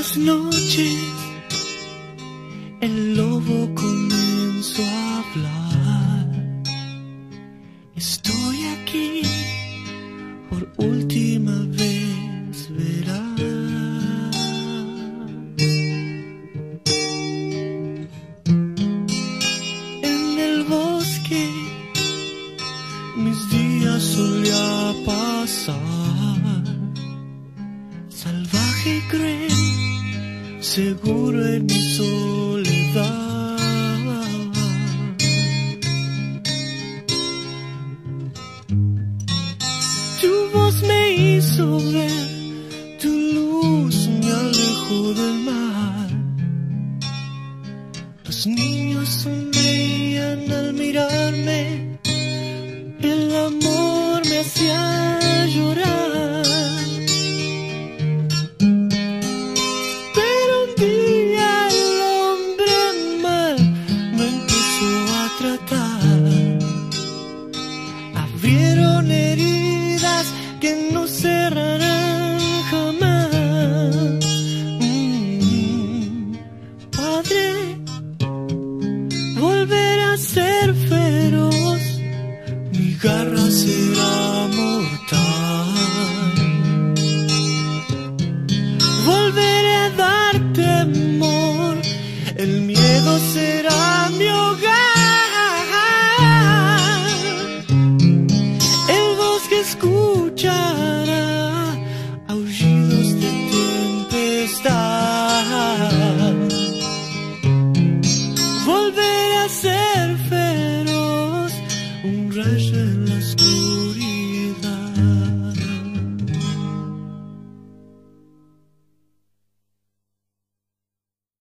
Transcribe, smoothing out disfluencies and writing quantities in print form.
Noches el lobo comenzó a hablar. Estoy aquí por última vez, verás. En el bosque mis días solía pasar, salvaje y cruel, seguro en mi soledad. Tu voz me hizo ver, tu luz me alejó del mar. Los niños sonreían al mirarme, el amor me hacía llorar. Abrieron heridas que no cerrarán jamás. Padre, volveré a ser feroz, mi garra será mortal. Volveré a dar temor, el miedo será mi hogar. Escuchará aullar